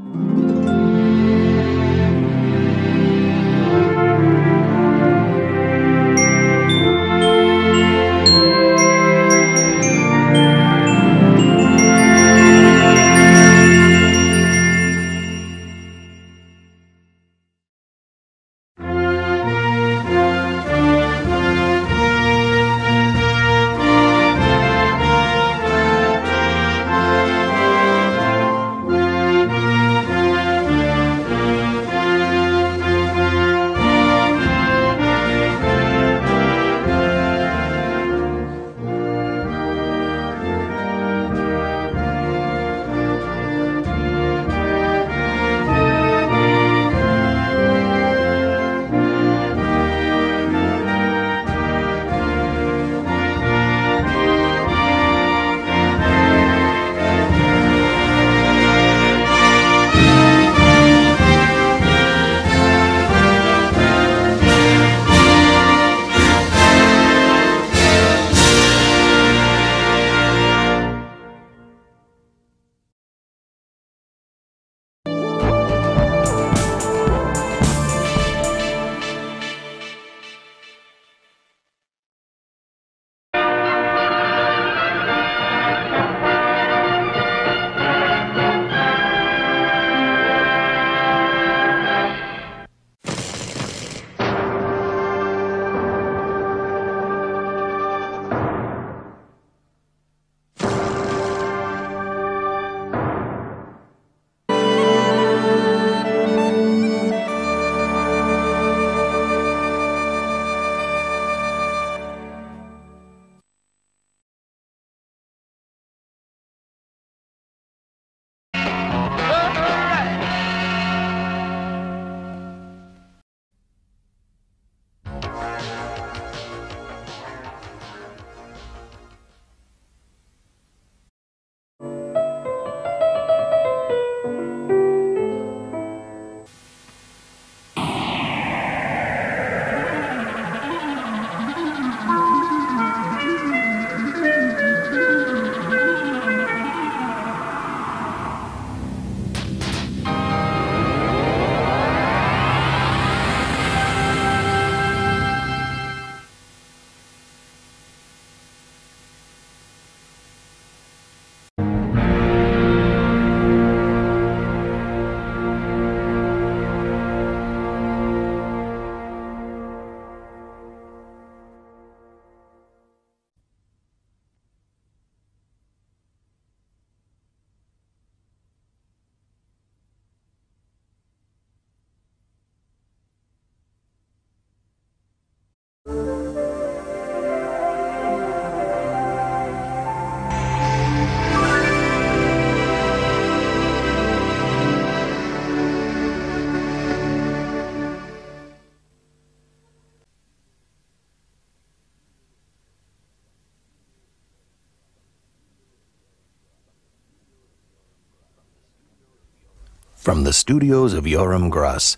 From the studios of Yoram Gross.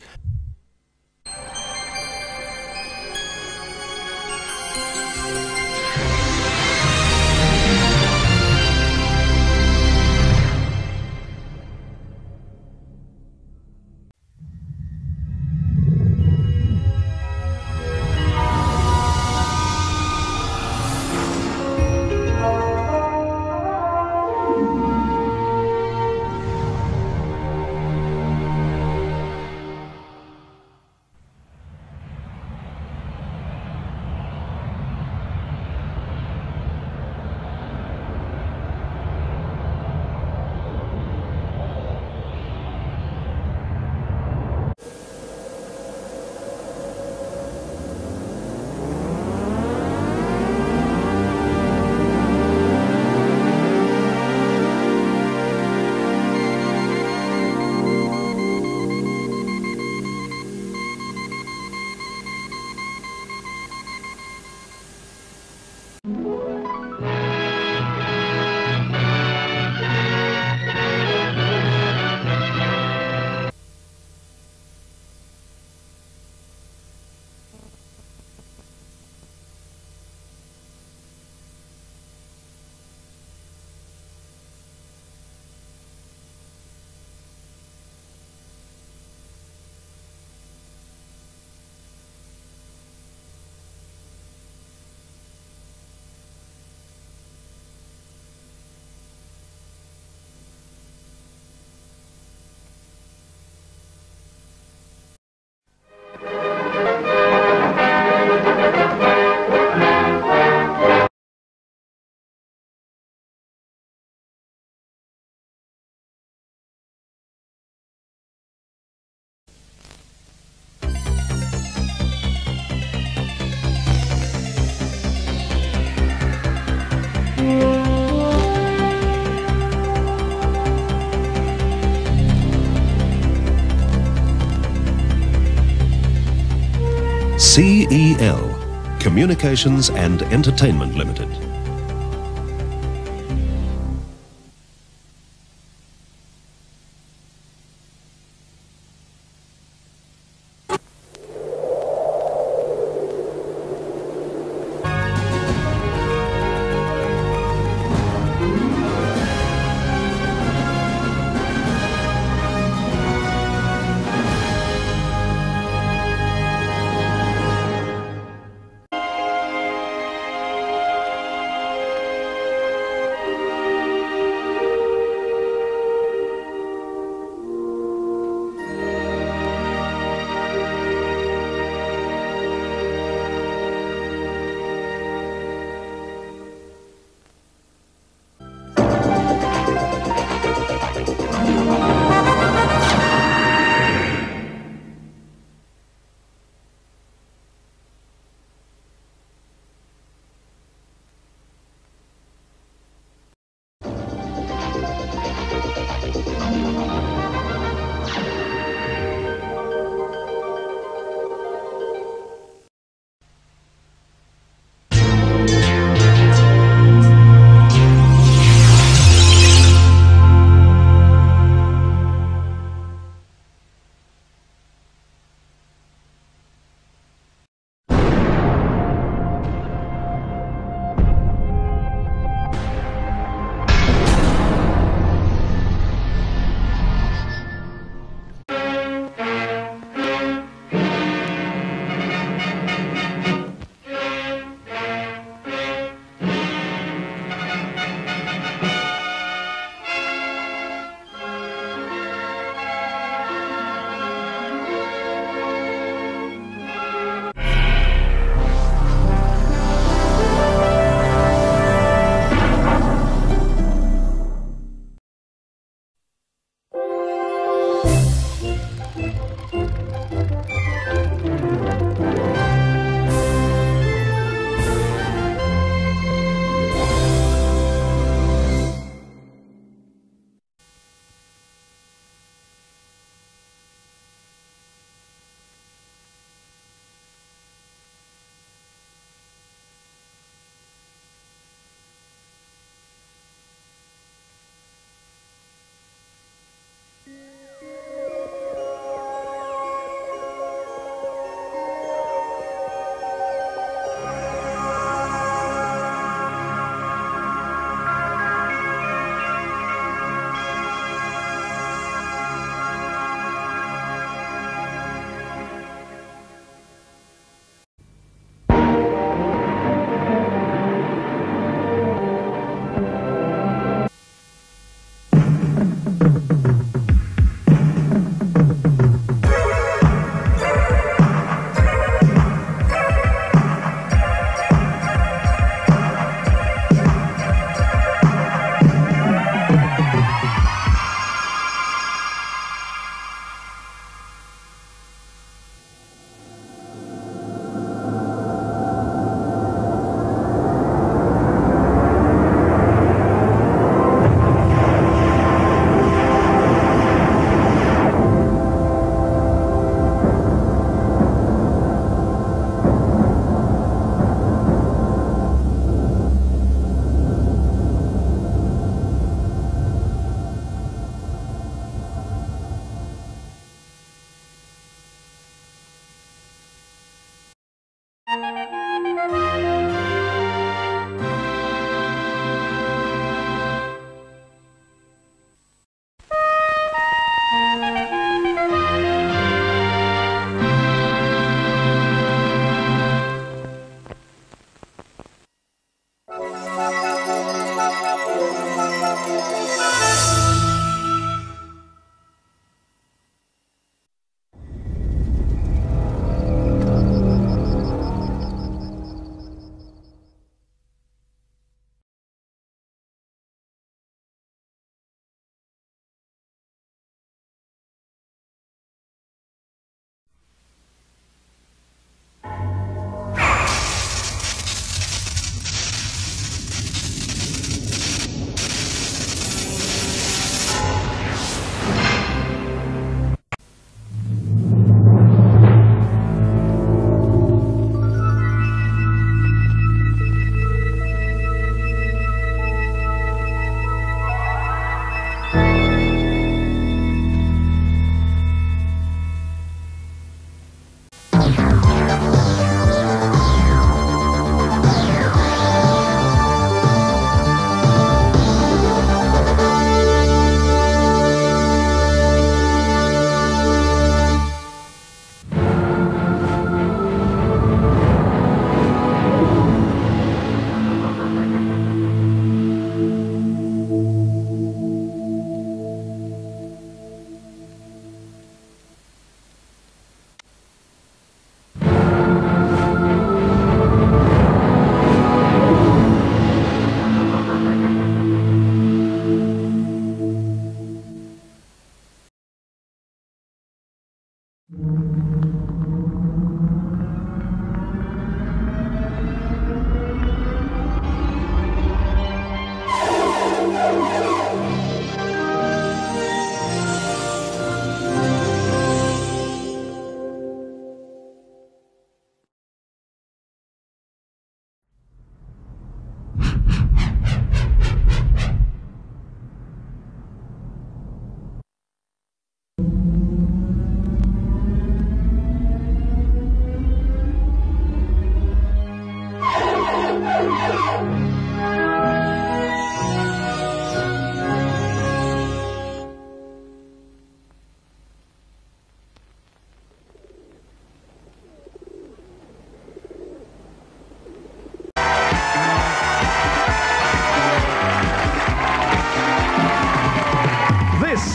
CEL, Communications and Entertainment Limited.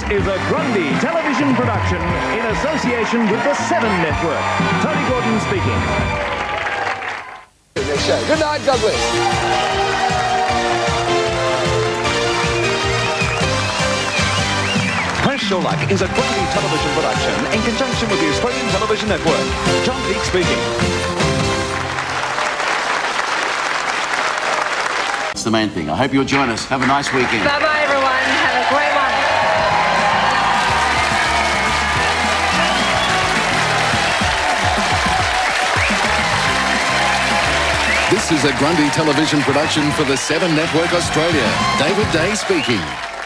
is a Grundy television production in association with the 7 Network. Tony Gordon speaking. Good night, Douglas. Press Your Luck is a Grundy television production in conjunction with the Australian Television Network. John Peake speaking. That's the main thing. I hope you'll join us. Have a nice weekend. Bye-bye, everyone. Have a great one. This is a Grundy television production for the 7 Network Australia. David Day speaking.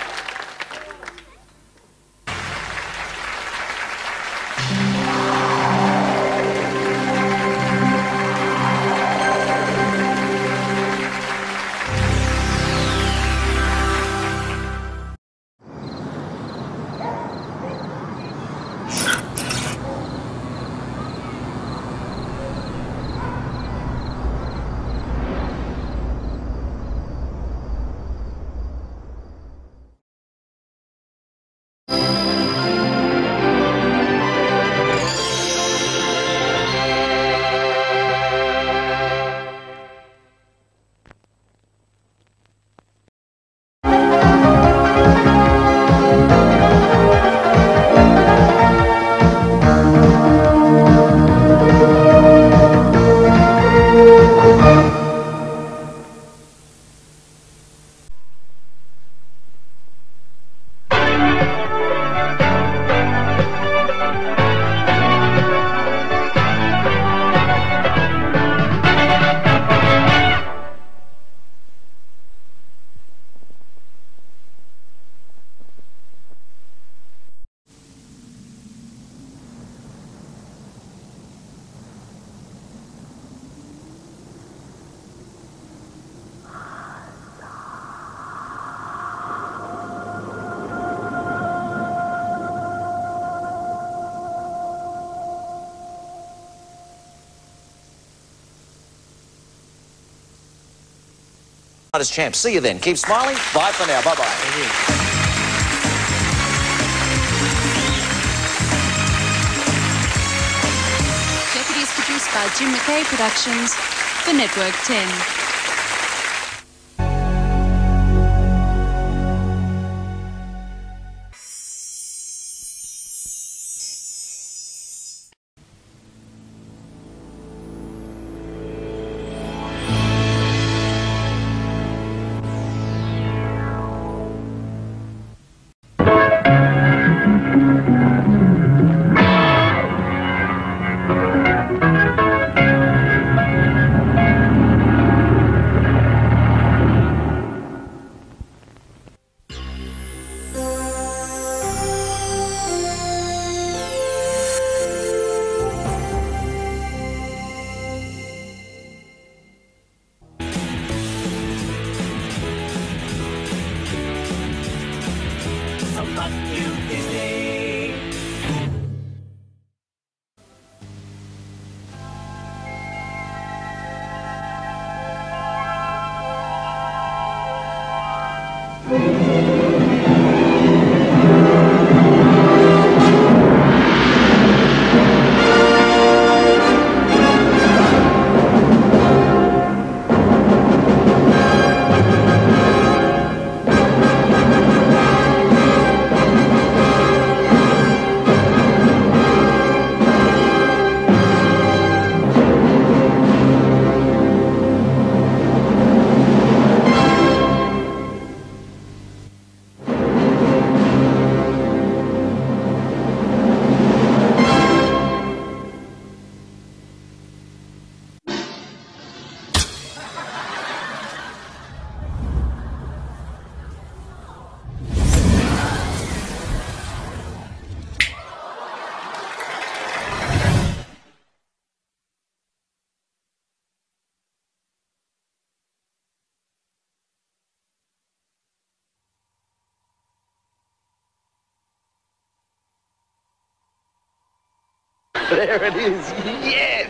As champ. See you then. Keep smiling. Bye for now. Bye-bye. Jeopardy is produced by Jim McKay Productions for Network 10. There it is. Yes!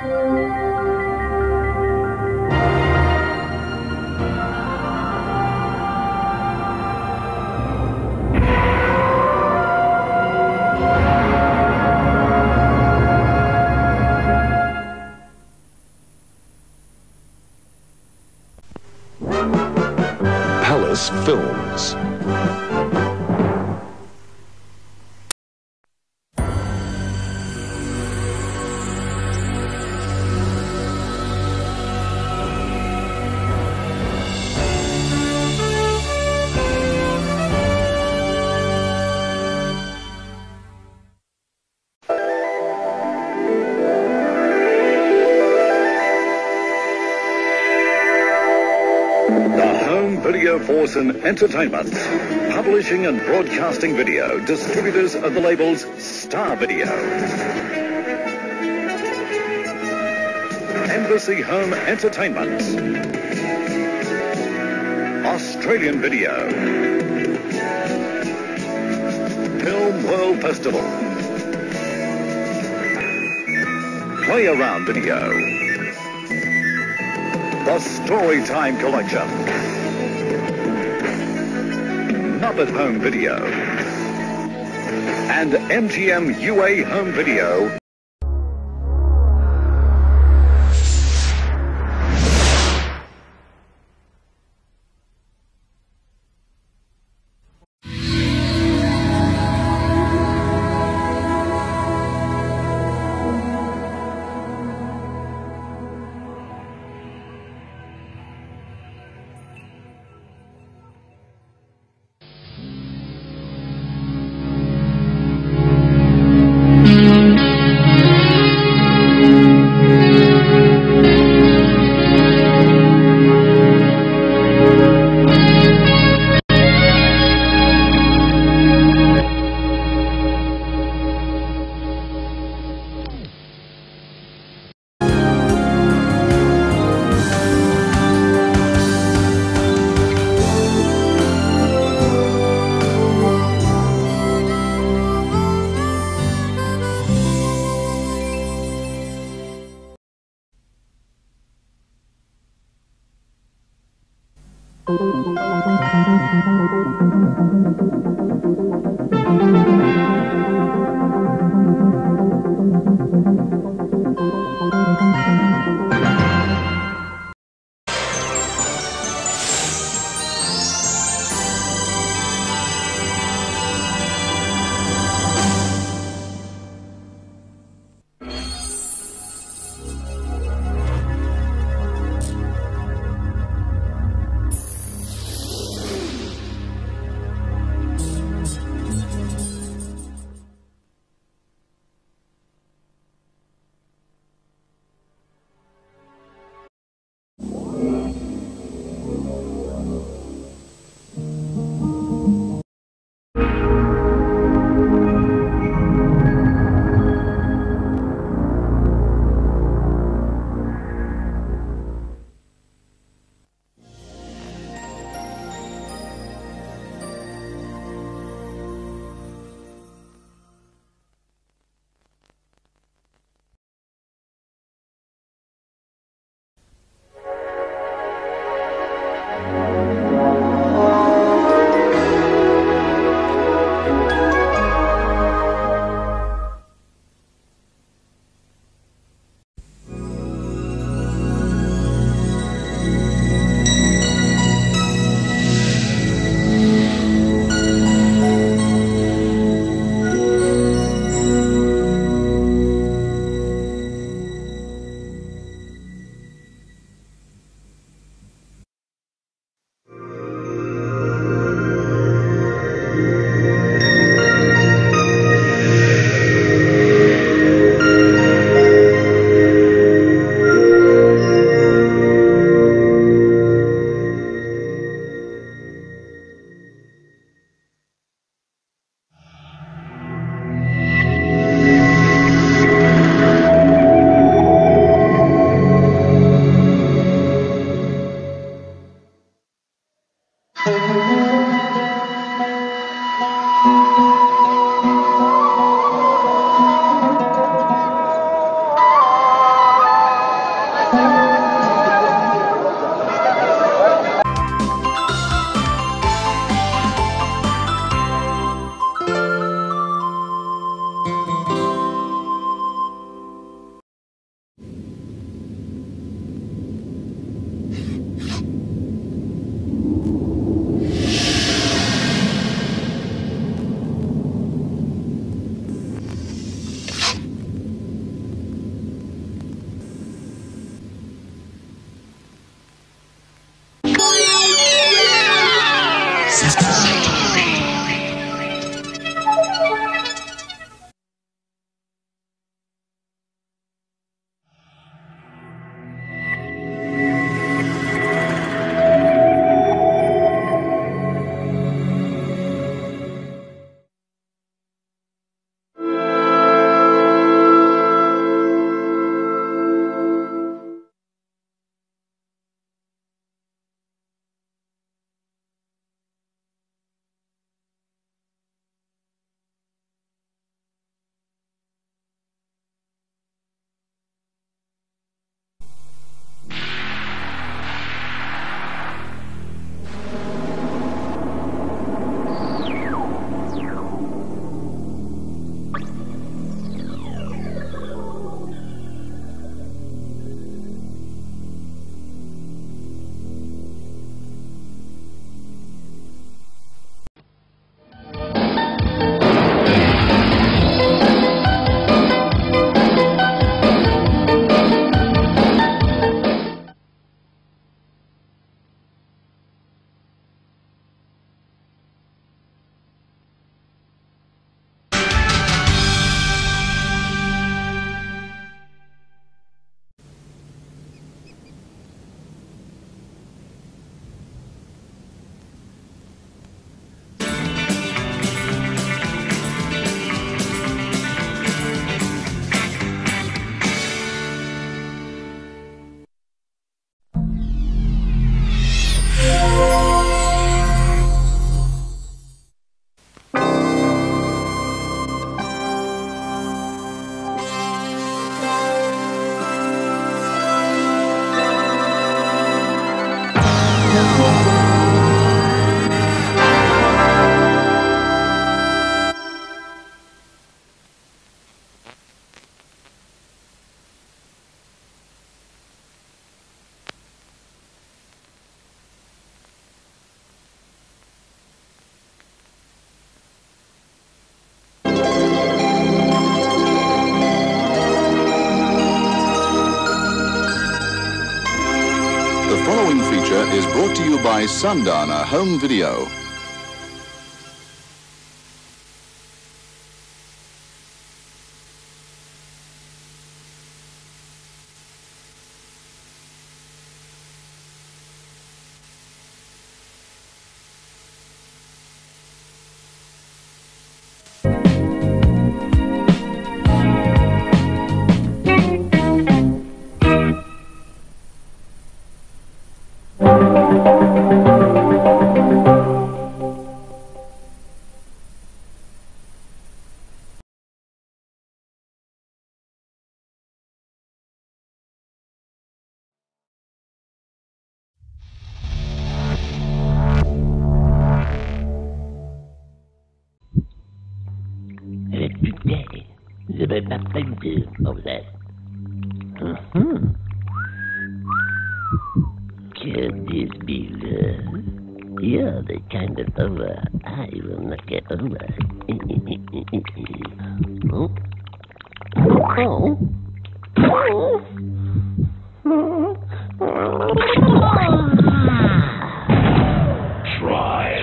Films. Video Force and Entertainment, publishing and broadcasting video, distributors of the labels Star Video, Embassy Home Entertainment, Australian Video, Film World Festival, Play Around Video, the Storytime Collection, Muppet Home Video, and MTM UA Home Video. The following feature is brought to you by Sundowner Home Video. Of that. Can this be love? You're the kind of lover I will not get over. Try.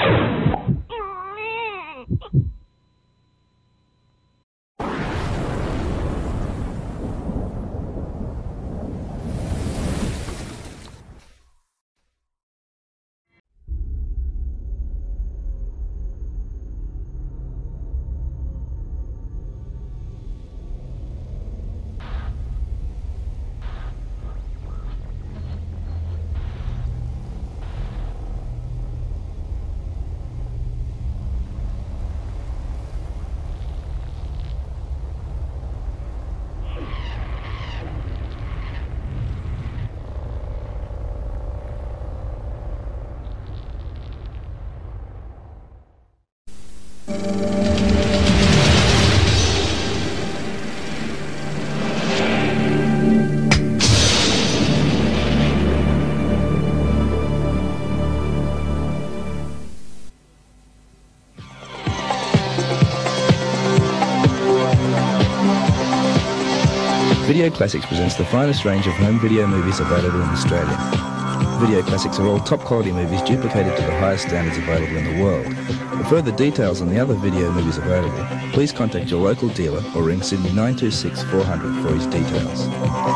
Video Classics presents the finest range of home video movies available in Australia. Video Classics are all top quality movies duplicated to the highest standards available in the world. For further details on the other video movies available, please contact your local dealer or ring Sydney 926 400 for his details.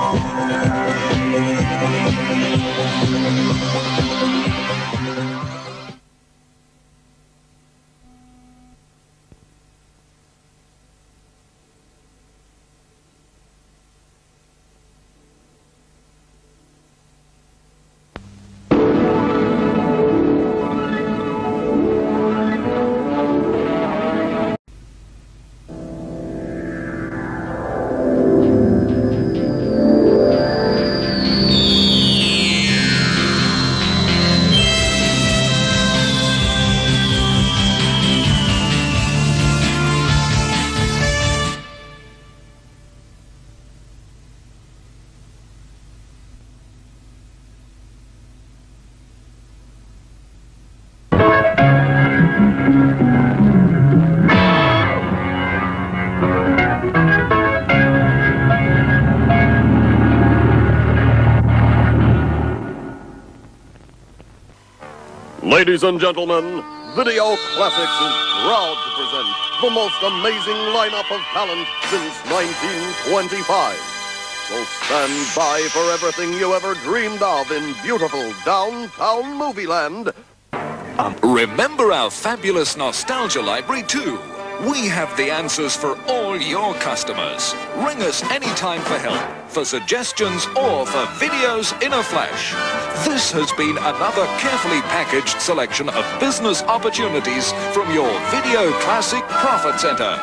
Ladies and gentlemen, Video Classics is proud to present the most amazing lineup of talent since 1925. So stand by for everything you ever dreamed of in beautiful downtown movie land. Remember our fabulous nostalgia library too. We have the answers for all your customers. Ring us anytime for help, for suggestions or for videos in a flash. This has been another carefully packaged selection of business opportunities from your Video Classic Profit Center.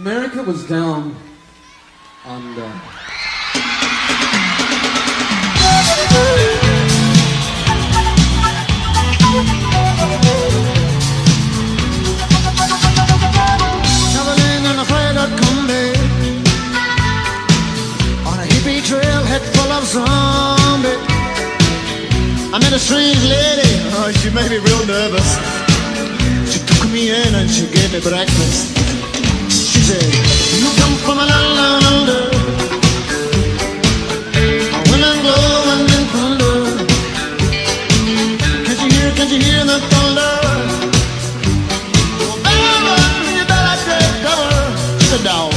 America was down under. Traveling on a freighter combi on a hippie trailhead full of zombies. I met a strange lady, oh, she made me real nervous. She took me in and she gave me breakfast. She said, you come from a land down under, a wind and glow and then thunder. Can't you hear the thunder? Oh, baby, you better take cover. She said, dog.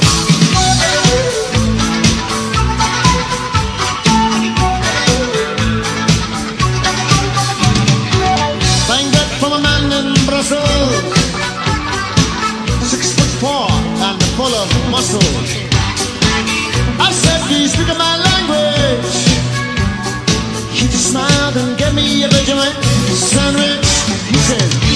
Thank God for a man in Brussels, 6'4" and full of muscle. I said, do you speak my language? He just smiled and gave me a Benjamin sandwich. He said,